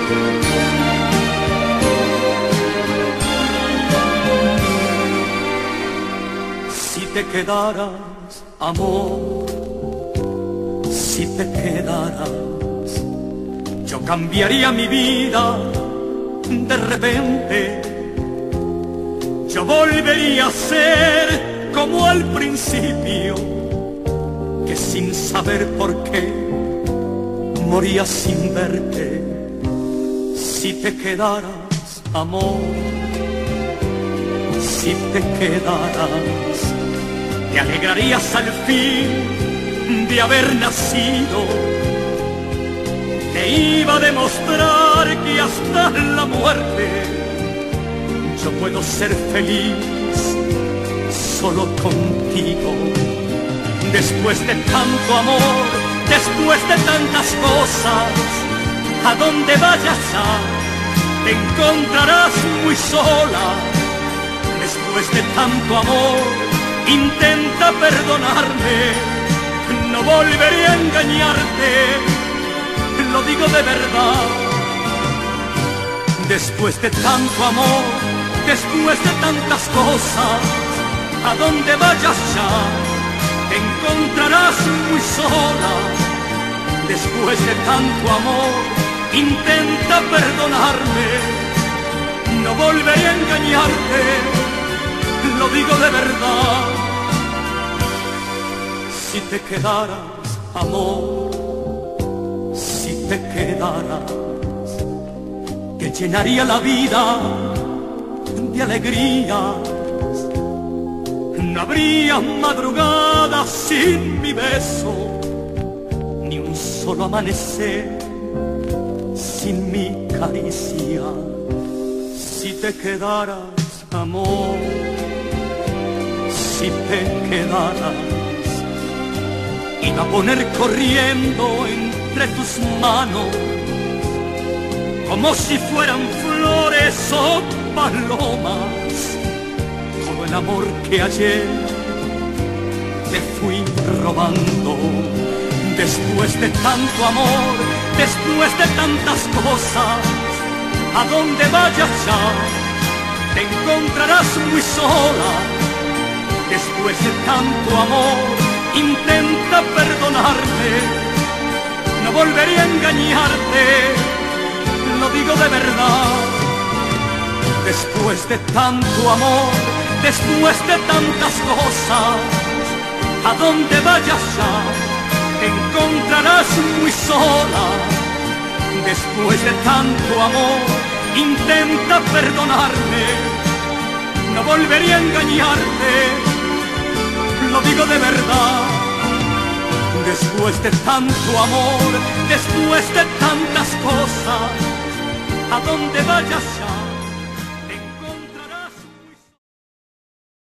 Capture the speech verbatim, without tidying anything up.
Si te quedaras, amor, si te quedaras, yo cambiaría mi vida de repente. Yo volvería a ser como al principio, que sin saber por qué moría sin verte. Si te quedaras, amor, si te quedaras, te alegrarías al fin de haber nacido. Te iba a demostrar que hasta la muerte yo puedo ser feliz solo contigo. Después de tanto amor, después de tantas cosas, a donde vayas ya te encontrarás muy sola. Después de tanto amor, intenta perdonarme, no volveré a engañarte, lo digo de verdad. Después de tanto amor, después de tantas cosas, a donde vayas ya te encontrarás muy sola. Después de tanto amor, intenta perdonarme, no volveré a engañarte, lo digo de verdad. Si te quedaras, amor, si te quedaras, te llenaría la vida de alegrías. No habría madrugadas sin mi beso, ni un solo amanecer sin mi caricia. Si te quedaras, amor, si te quedaras, iba a poner corriendo entre tus manos, como si fueran flores o palomas, todo el amor que ayer te fui robando. Después de tanto amor, después de tantas cosas, a donde vayas ya te encontrarás muy sola. Después de tanto amor, intenta perdonarme, no volveré a engañarte, lo digo de verdad. Después de tanto amor, después de tantas cosas, a donde vayas ya te encontrarás muy sola. Después de tanto amor, intenta perdonarme, no volveré a engañarte, lo digo de verdad. Después de tanto amor, después de tantas cosas, a donde vayas ya